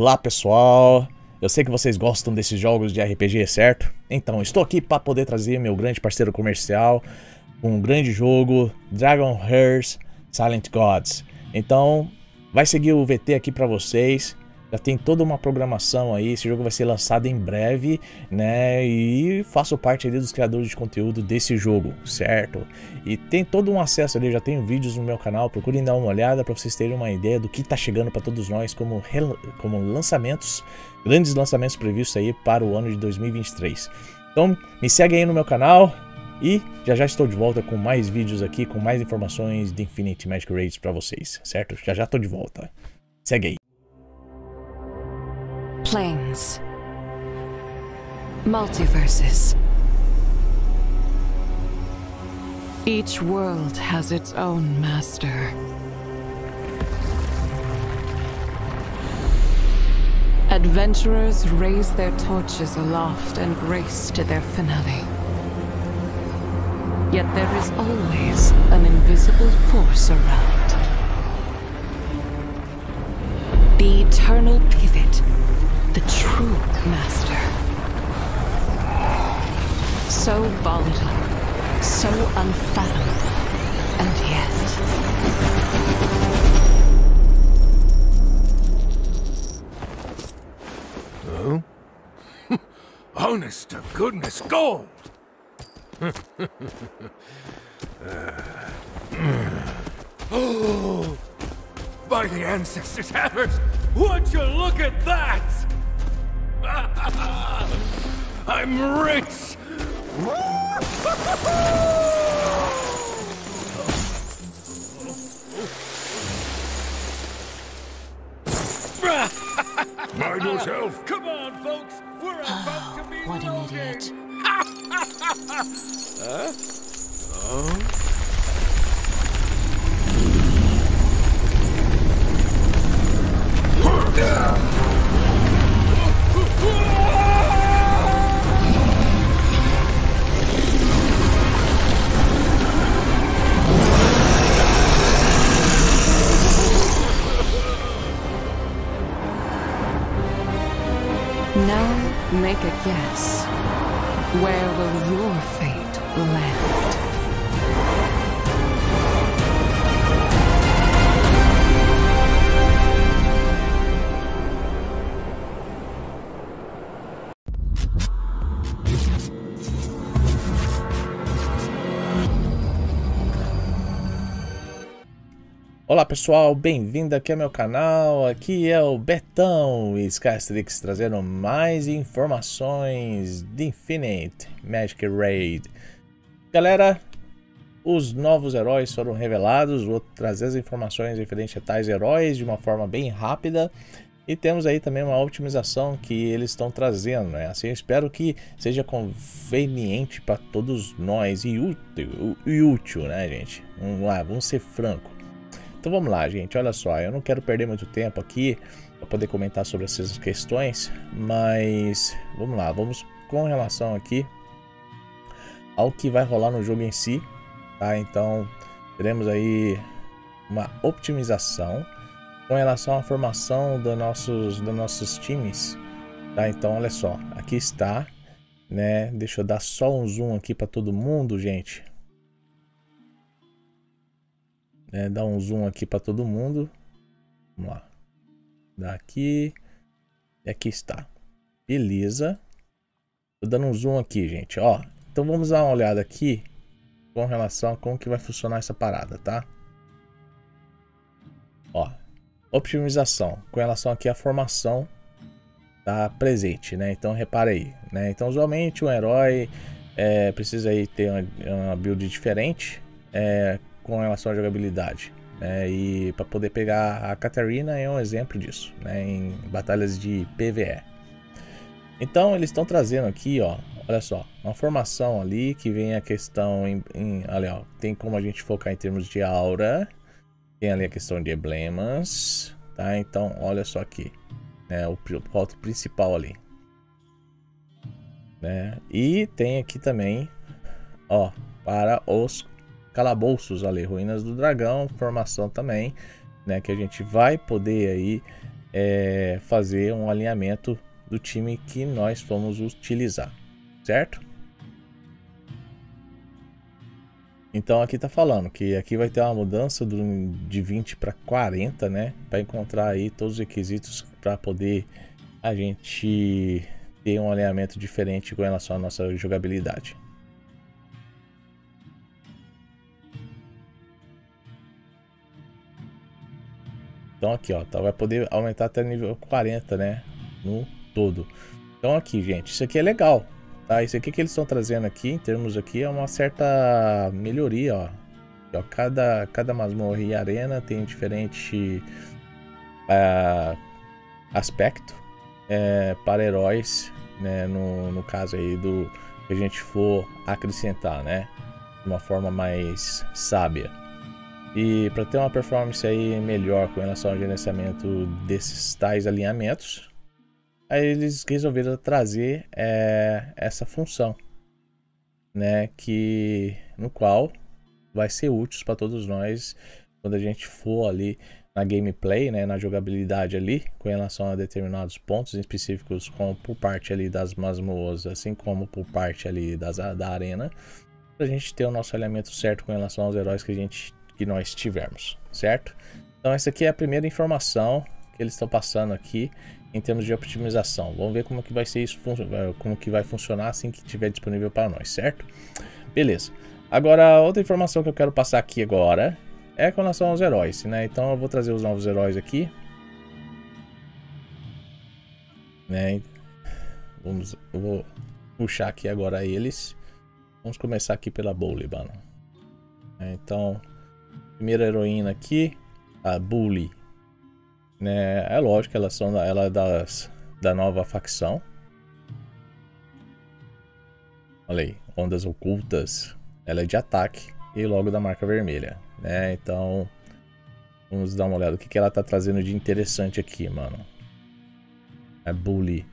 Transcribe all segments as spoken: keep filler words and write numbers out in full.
Olá pessoal, eu sei que vocês gostam desses jogos de R P G, certo? Então, estou aqui para poder trazer meu grande parceiro comercial, um grande jogo, Dragon Hearts Silent Gods. Então, vai seguir o V T aqui para vocês, já tem toda uma programação aí, esse jogo vai ser lançado em breve, né? E faço parte ali dos criadores de conteúdo desse jogo, certo? E tem todo um acesso ali, já tenho vídeos no meu canal, procurem dar uma olhada para vocês terem uma ideia do que tá chegando para todos nós como, como lançamentos, grandes lançamentos previstos aí para o ano de dois mil e vinte e três. Então, me segue aí no meu canal e já já estou de volta com mais vídeos aqui, com mais informações de Infinite Magic Raids para vocês, certo? Já já estou de volta. Segue aí. Planes, multiverses. Each world has its own master. Adventurers raise their torches aloft and race to their finale. Yet there is always an invisible force around. The eternal pivot. The true master. So volatile, so unfathomable, and yet... Oh? Honest to goodness gold! Oh! By the ancestors' hammers! Would you look at that! I'm rich! Mind yourself! Come on, folks! We're about to be What an loaded. idiot. Huh? Oh? Now make a guess. Where will your fate land? Olá pessoal, bem-vindo aqui ao meu canal, aqui é o Betão e Skystrix trazendo mais informações de Infinite Magic Raid. Galera, os novos heróis foram revelados, vou trazer as informações referentes a tais heróis de uma forma bem rápida. E temos aí também uma otimização que eles estão trazendo, né? Assim, eu espero que seja conveniente para todos nós e útil, e útil, né, gente? Vamos lá, vamos ser francos. Então vamos lá, gente, olha só, eu não quero perder muito tempo aqui para poder comentar sobre essas questões, mas vamos lá, vamos com relação aqui ao que vai rolar no jogo em si, tá? Então teremos aí uma otimização com relação à formação dos nossos, dos nossos times, tá? Então olha só, aqui está, né? Deixa eu dar só um zoom aqui para todo mundo, gente. É, dá um zoom aqui para todo mundo. Vamos lá. Dá aqui. E aqui está. Beleza. Tô dando um zoom aqui, gente. Ó, então vamos dar uma olhada aqui com relação a como que vai funcionar essa parada, tá? Ó, optimização com relação aqui à formação tá presente, né? Então repara aí, né? Então usualmente um herói é, precisa aí ter uma, uma build diferente. É, com relação à jogabilidade, né? E para poder pegar a Catarina é um exemplo disso, né? Em batalhas de P V E. Então eles estão trazendo aqui, ó, olha só, uma formação ali que vem a questão em, em olha, ó, tem como a gente focar em termos de aura, tem ali a questão de emblemas, tá? Então olha só aqui, né? O ponto principal ali, né? E tem aqui também, ó, para os calabouços ali, ruínas do dragão, formação também, né, que a gente vai poder aí é, fazer um alinhamento do time que nós vamos utilizar, certo? Então aqui tá falando que aqui vai ter uma mudança do, de vinte para quarenta, né? Para encontrar aí todos os requisitos para poder a gente ter um alinhamento diferente com relação à nossa jogabilidade. Então aqui, ó, tá, vai poder aumentar até nível quarenta, né? No todo. Então aqui, gente, isso aqui é legal. Tá, isso aqui que eles estão trazendo aqui, em termos aqui, é uma certa melhoria, ó. ó cada, cada masmorra e arena tem diferente uh, aspecto é, para heróis, né? No, no caso aí do que a gente for acrescentar, né? De uma forma mais sábia. E para ter uma performance aí melhor com relação ao gerenciamento desses tais alinhamentos, aí eles resolveram trazer é, essa função, né, que no qual vai ser útil para todos nós quando a gente for ali na gameplay, né, na jogabilidade ali, com relação a determinados pontos específicos, como por parte ali das masmorras, assim como por parte ali das, da arena, para a gente ter o nosso alinhamento certo com relação aos heróis que a gente que nós tivermos, certo? Então essa aqui é a primeira informação que eles estão passando aqui em termos de optimização. Vamos ver como que vai ser isso, como que vai funcionar assim que estiver disponível para nós, certo? Beleza. Agora, outra informação que eu quero passar aqui agora é com relação aos heróis, né? Então eu vou trazer os novos heróis aqui, né? Vamos, eu vou puxar aqui agora eles. Vamos começar aqui pela Bully, mano. Então, primeira heroína aqui, a Bully. Né, é lógico que elas são da, ela é das, da nova facção. Olha aí, ondas ocultas. Ela é de ataque e logo da marca vermelha, né? Então vamos dar uma olhada o que, que ela tá trazendo de interessante aqui, mano. É Bully.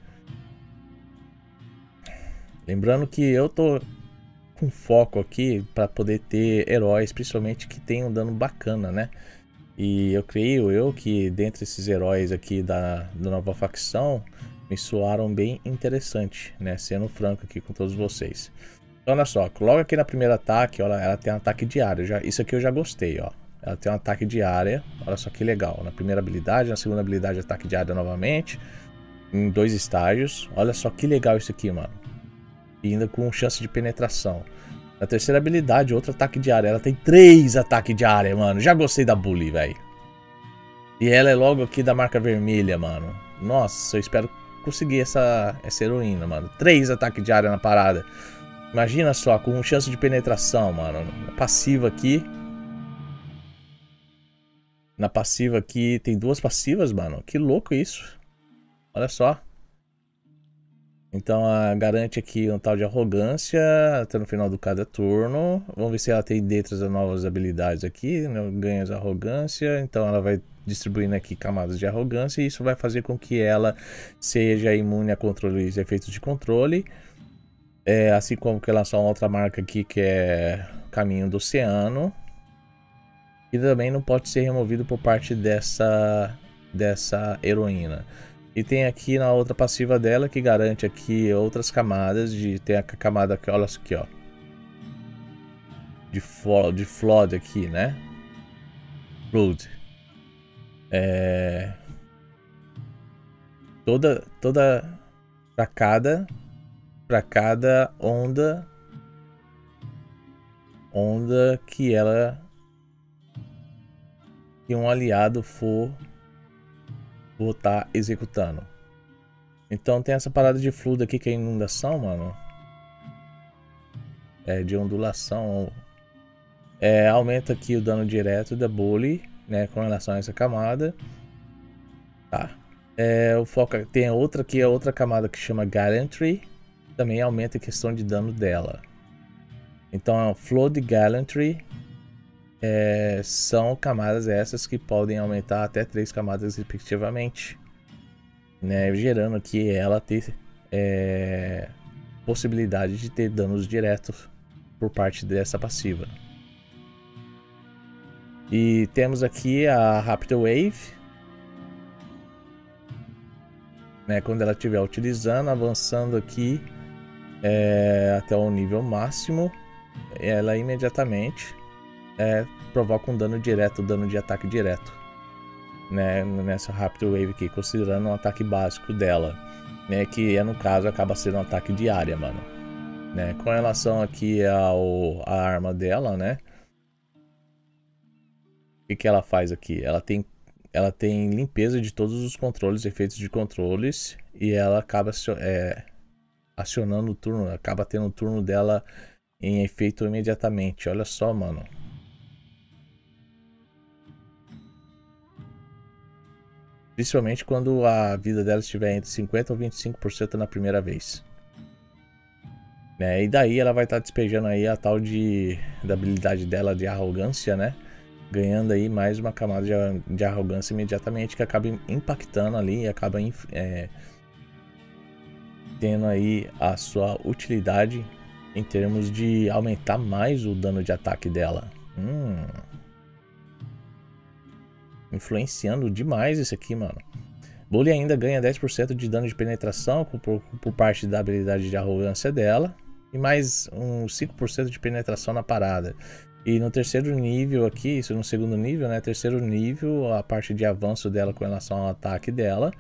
Lembrando que eu tô com foco aqui para poder ter heróis, principalmente que tenham um dano bacana, né? E eu creio eu que dentre esses heróis aqui da, da nova facção me soaram bem interessante, né? Sendo franco aqui com todos vocês. Então olha só, logo aqui na primeira ataque, olha, ela tem um ataque diário. Já, isso aqui eu já gostei, ó. Ela tem um ataque diário, olha só que legal. Na primeira habilidade, na segunda habilidade ataque diário novamente. Em dois estágios. Olha só que legal isso aqui, mano. E ainda com chance de penetração. Na terceira habilidade, outro ataque de área. Ela tem três ataques de área, mano. Já gostei da Bully, velho. E ela é logo aqui da marca vermelha, mano. Nossa, eu espero conseguir essa, essa heroína, mano. Três ataques de área na parada. Imagina só, com chance de penetração, mano. Na passiva aqui. Na passiva aqui, tem duas passivas, mano. Que louco isso. Olha só. Então a garante aqui um tal de arrogância até no final do cada turno. Vamos ver se ela tem dentro das novas habilidades aqui, né? Ganha de arrogância. Então ela vai distribuindo aqui camadas de arrogância. E isso vai fazer com que ela seja imune a controles e efeitos de controle. É, assim como que ela só uma outra marca aqui que é Caminho do Oceano. E também não pode ser removido por parte dessa, dessa heroína. E tem aqui na outra passiva dela que garante aqui outras camadas de tem a camada aqui, olha isso aqui, ó. De flood, de flood aqui, né? Flood. É toda toda para cada para cada onda onda que ela que um aliado for vou estar tá executando. Então tem essa parada de fluido aqui que é inundação, mano. É de ondulação. É, aumenta aqui o dano direto da Bully, né, com relação a essa camada. Tá. É, o foco tem outra aqui, a outra camada que chama Gallantry, também aumenta a questão de dano dela. Então, Flood e Gallantry É, são camadas essas que podem aumentar até três camadas respectivamente, né, gerando aqui ela ter é, possibilidade de ter danos diretos por parte dessa passiva. E temos aqui a Raptor Wave, né? Quando ela estiver utilizando, avançando aqui é, até o nível máximo, ela imediatamente é, provoca um dano direto, dano de ataque direto, né? Nessa Rapid Wave aqui, considerando um ataque básico dela, né? Que é, no caso, acaba sendo um ataque de área, mano. Né? Com relação aqui ao a arma dela, né? O que, que ela faz aqui? Ela tem, ela tem limpeza de todos os controles, efeitos de controles, e ela acaba é, acionando o turno, acaba tendo o turno dela em efeito imediatamente. Olha só, mano. Principalmente quando a vida dela estiver entre cinquenta por cento ou vinte e cinco por cento na primeira vez. Né? E daí ela vai estar tá despejando aí a tal de da habilidade dela de arrogância, né? Ganhando aí mais uma camada de, de arrogância imediatamente, que acaba impactando ali e acaba é, tendo aí a sua utilidade em termos de aumentar mais o dano de ataque dela. Hum. Influenciando demais isso aqui, mano. Bully ainda ganha dez por cento de dano de penetração por, por parte da habilidade de arrogância dela. E mais uns cinco por cento de penetração na parada. E no terceiro nível aqui, isso no segundo nível, né? Terceiro nível, a parte de avanço dela com relação ao ataque dela.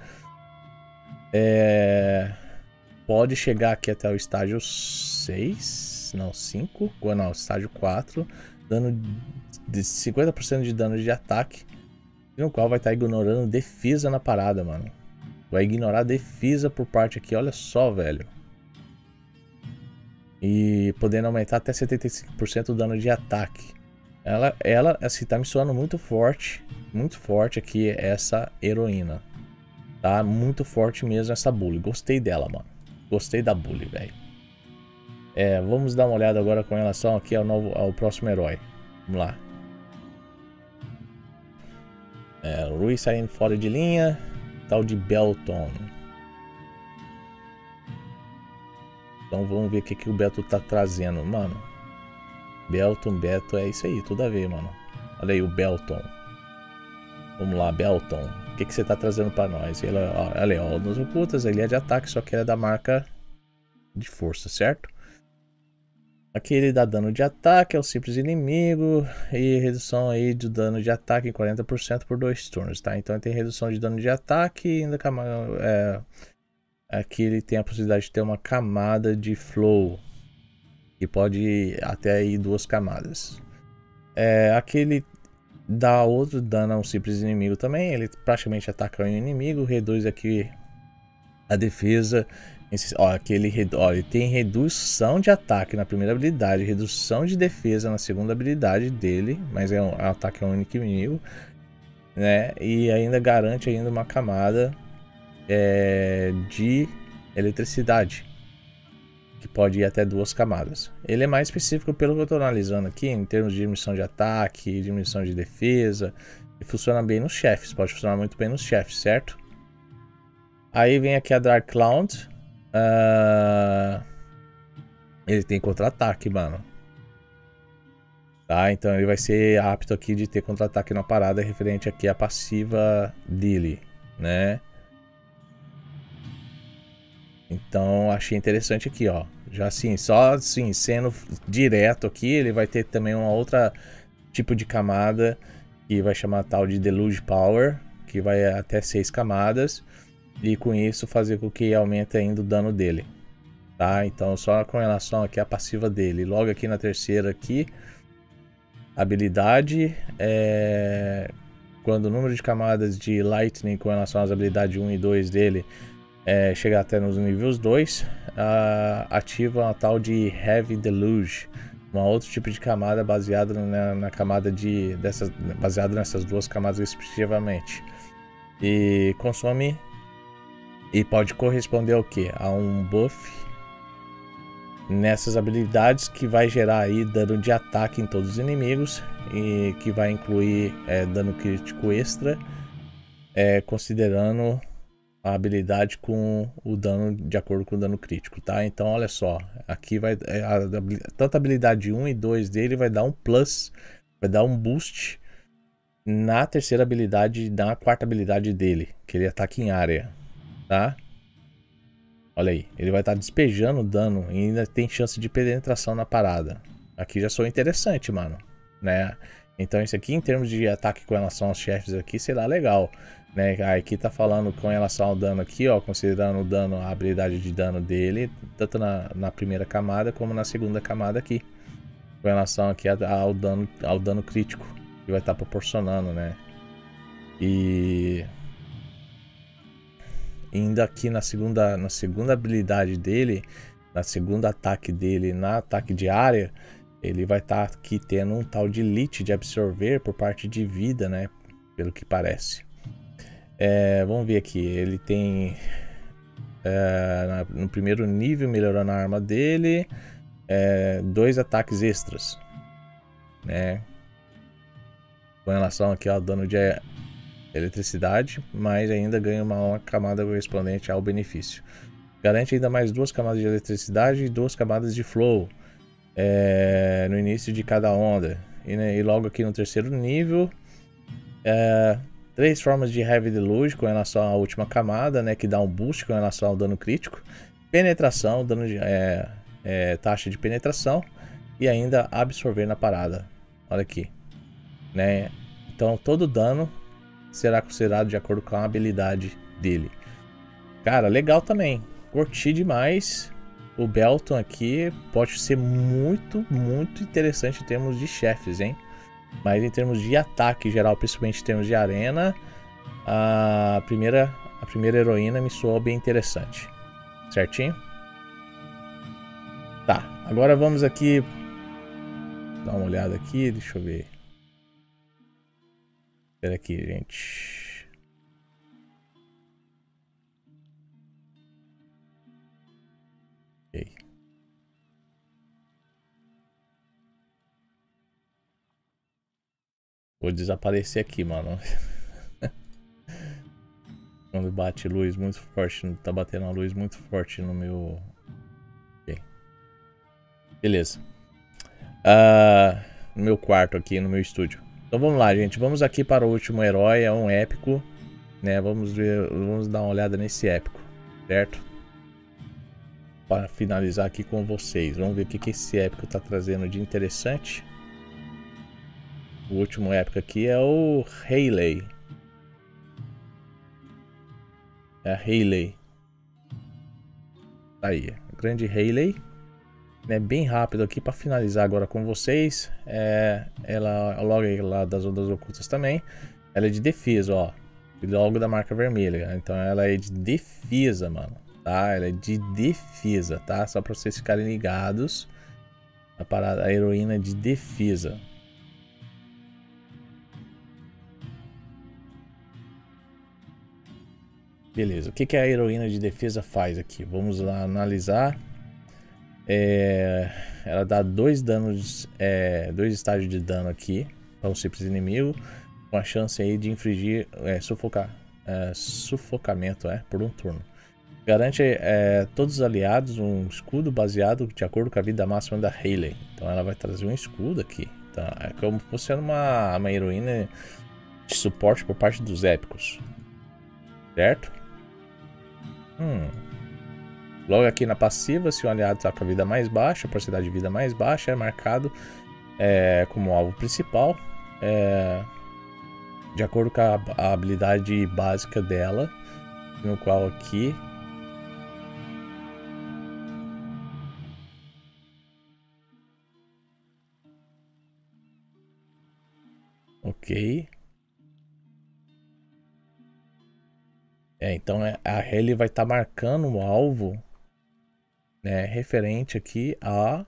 É... Pode chegar aqui até o estágio seis, não, cinco, não, estágio quatro. Dano de cinquenta por cento de dano de ataque. No qual vai estar ignorando defesa na parada, mano. Vai ignorar defesa por parte aqui, olha só, velho. E podendo aumentar até setenta e cinco por cento o dano de ataque. Ela, ela assim, tá me soando muito forte. Muito forte aqui essa heroína. Tá muito forte mesmo essa Bully. Gostei dela, mano. Gostei da Bully, velho. É, vamos dar uma olhada agora com relação aqui ao, novo, ao próximo herói. Vamos lá. É, Rui saindo fora de linha. Tal de Belton. Então vamos ver o que, que o Beto tá trazendo, mano. Belton, Beto, é isso aí, tudo a ver, mano. Olha aí o Belton. Vamos lá, Belton. O que, que você tá trazendo pra nós? Ele, ó, olha aí, ó, nos ocultas, ele é de ataque, só que ele é da marca de força, certo? Aqui ele dá dano de ataque ao simples inimigo e redução aí de dano de ataque em quarenta por cento por dois turnos, tá? Então ele tem redução de dano de ataque e ainda é, aqui ele tem a possibilidade de ter uma camada de flow, que pode ir até aí duas camadas. É, aqui ele dá outro dano a um simples inimigo também, ele praticamente ataca o inimigo, reduz aqui a defesa. Esse, ó, aqui ele, ó, ele tem redução de ataque na primeira habilidade, redução de defesa na segunda habilidade dele, mas é um, é um ataque a um único inimigo, né? E ainda garante ainda uma camada é, de eletricidade, que pode ir até duas camadas. Ele é mais específico pelo que eu estou analisando aqui, em termos de diminuição de ataque, diminuição de defesa, e funciona bem nos chefes, pode funcionar muito bem nos chefes, certo? Aí vem aqui a Dark Cloud. Uh, ele tem contra-ataque, mano. Tá, então ele vai ser apto aqui de ter contra-ataque na parada referente aqui à passiva dele, né? Então achei interessante aqui, ó. Já assim, só assim, sendo direto aqui, ele vai ter também uma outra tipo de camada que vai chamar tal de Deluge Power, que vai até seis camadas. E com isso fazer com que aumente ainda o dano dele, tá? Então só com relação aqui à passiva dele. Logo aqui na terceira aqui, habilidade, é... quando o número de camadas de Lightning com relação às habilidades um e dois dele é, chegar até nos níveis dois, a... ativa a tal de Heavy Deluge, um outro tipo de camada baseada na, na camada de dessas, baseado nessas duas camadas respectivamente, e consome e pode corresponder ao que? A um buff nessas habilidades que vai gerar aí dano de ataque em todos os inimigos e que vai incluir é, dano crítico extra, é, considerando a habilidade com o dano de acordo com o dano crítico, tá? Então olha só, aqui vai é, a, a, tanto a habilidade um e dois dele vai dar um plus, vai dar um boost na terceira habilidade, na quarta habilidade dele, que ele ataca em área. Tá? Olha aí, ele vai estar despejando dano e ainda tem chance de penetração na parada. Aqui já sou interessante, mano, né? Então isso aqui em termos de ataque com relação aos chefes aqui será legal, né? Aqui tá falando com relação ao dano aqui, ó, considerando o dano, a habilidade de dano dele, tanto na, na primeira camada como na segunda camada aqui. Com relação aqui ao dano, ao dano crítico que vai estar proporcionando, né? E ainda aqui na segunda, na segunda habilidade dele, na segunda ataque dele, na ataque de área, ele vai estar aqui tendo um tal de Lich de absorver por parte de vida, né? Pelo que parece. É, vamos ver aqui, ele tem é, na, no primeiro nível melhorando a arma dele, é, dois ataques extras, né? Com relação aqui ao dano de eletricidade, mas ainda ganha uma, uma camada correspondente ao benefício. Garante ainda mais duas camadas de eletricidade e duas camadas de flow é, no início de cada onda. E, né, e logo aqui no terceiro nível, é, três formas de Heavy Deluge com relação à última camada, né, que dá um boost com relação ao dano crítico, penetração, dano de, é, é, taxa de penetração e ainda absorver na parada. Olha aqui, né? Então todo dano será considerado de acordo com a habilidade dele. Cara, legal também. Curti demais. O Belton aqui pode ser muito, muito interessante em termos de chefes, hein? Mas em termos de ataque geral, principalmente em termos de arena, a primeira, a primeira heroína me soou bem interessante. Certinho? Tá, agora vamos aqui dar uma olhada aqui, deixa eu ver. Espera aqui, gente. Ok. Vou desaparecer aqui, mano. Quando bate luz muito forte, tá batendo a luz muito forte no meu... Ok. Beleza. Uh, no meu quarto aqui, no meu estúdio. Então vamos lá, gente. Vamos aqui para o último herói. É um épico, né? Vamos ver, vamos dar uma olhada nesse épico, certo? Para finalizar aqui com vocês. Vamos ver o que, que esse épico está trazendo de interessante. O último épico aqui é o Hayley. É a Hayley. Tá aí, grande Hayley. É bem rápido aqui para finalizar agora com vocês. É, ela logo lá das ondas ocultas também. Ela é de defesa, ó. E logo da marca vermelha. Então ela é de defesa, mano. Tá? Ela é de defesa, tá? Só para vocês ficarem ligados. A parada, a heroína é de defesa. Beleza. O que, que a heroína de defesa faz aqui? Vamos lá analisar. É, ela dá dois danos, é, dois estágios de dano aqui para um simples inimigo, com a chance aí de infligir é, sufocar, é, sufocamento é, por um turno. Garante é, todos os aliados um escudo baseado de acordo com a vida máxima da Hayley. Então ela vai trazer um escudo aqui. Então, é como se fosse uma, uma heroína de suporte por parte dos épicos, certo? Hum. Logo aqui na passiva, se o aliado está com a vida mais baixa, a porcentagem de vida mais baixa, é marcado é, como alvo principal, é, de acordo com a, a habilidade básica dela, no qual aqui ok. É, então a Hayley vai estar tá marcando o alvo, né, referente aqui a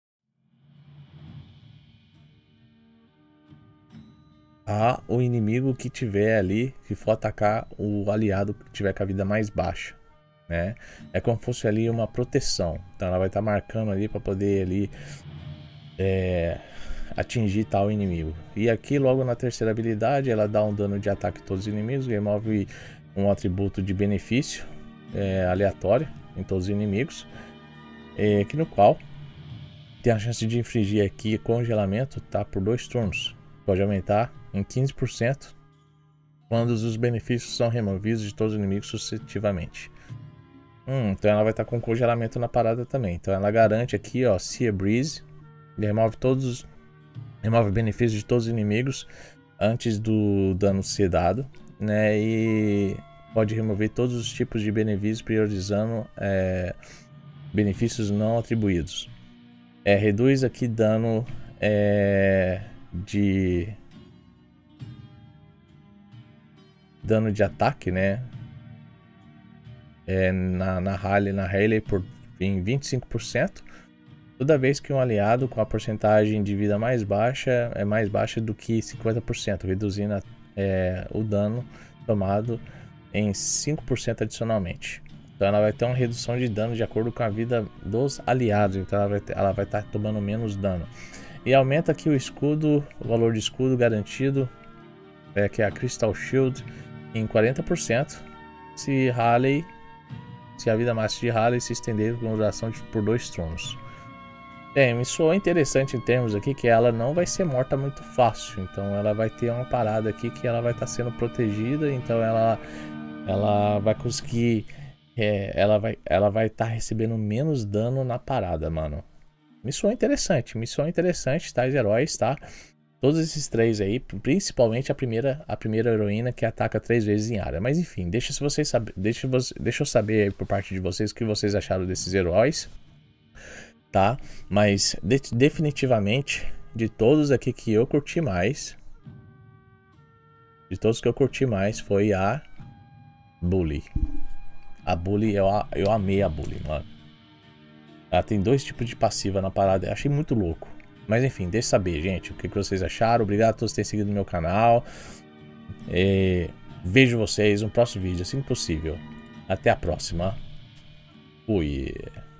a o inimigo que tiver ali, que for atacar o aliado que tiver com a vida mais baixa, né? É como se fosse ali uma proteção. Então ela vai estar tá marcando ali para poder ali é, atingir tal inimigo. E aqui logo na terceira habilidade ela dá um dano de ataque a todos os inimigos, remove um atributo de benefício é, aleatório em todos os inimigos. É, aqui no qual tem a chance de infligir aqui congelamento, tá, por dois turnos. Pode aumentar em quinze por cento quando os benefícios são removidos de todos os inimigos sucessivamente. Hum, então ela vai estar com congelamento na parada também. Então ela garante aqui, ó, Sea Breeze. Remove todos, remove benefícios de todos os inimigos antes do dano ser dado, né? E pode remover todos os tipos de benefícios, priorizando é, benefícios não atribuídos. É, reduz aqui dano é, de dano de ataque, né? É, na, na Harley, na Harley por, em vinte e cinco por cento. Toda vez que um aliado com a porcentagem de vida mais baixa é mais baixa do que cinquenta por cento, reduzindo é, o dano tomado em cinco por cento adicionalmente. Então ela vai ter uma redução de dano de acordo com a vida dos aliados, então ela vai ter, ela vai estar tomando menos dano. E aumenta aqui o escudo, o valor de escudo garantido, é, que é a Crystal Shield, em quarenta por cento, se Harley, se a vida máxima de Harley se estender com duração de, por dois turnos. Bem, me soou interessante em termos aqui que ela não vai ser morta muito fácil, então ela vai ter uma parada aqui que ela vai estar sendo protegida, então ela, ela vai conseguir, é, ela vai ela vai estar recebendo menos dano na parada, mano. Me soou interessante, me soou interessante, tais heróis, tá? Todos esses três aí, principalmente a primeira, a primeira heroína que ataca três vezes em área. Mas enfim, deixa se vocês saber, deixa, deixa eu saber aí por parte de vocês o que vocês acharam desses heróis. Tá? Mas de definitivamente de todos aqui que eu curti mais, de todos que eu curti mais foi a Bully. A Bully, eu, eu amei a Bully, mano. Ela tem dois tipos de passiva na parada, eu achei muito louco. Mas enfim, deixa eu saber, gente, o que vocês acharam. Obrigado a todos que têm seguido o meu canal. E vejo vocês no próximo vídeo, assim que possível. Até a próxima. Fui.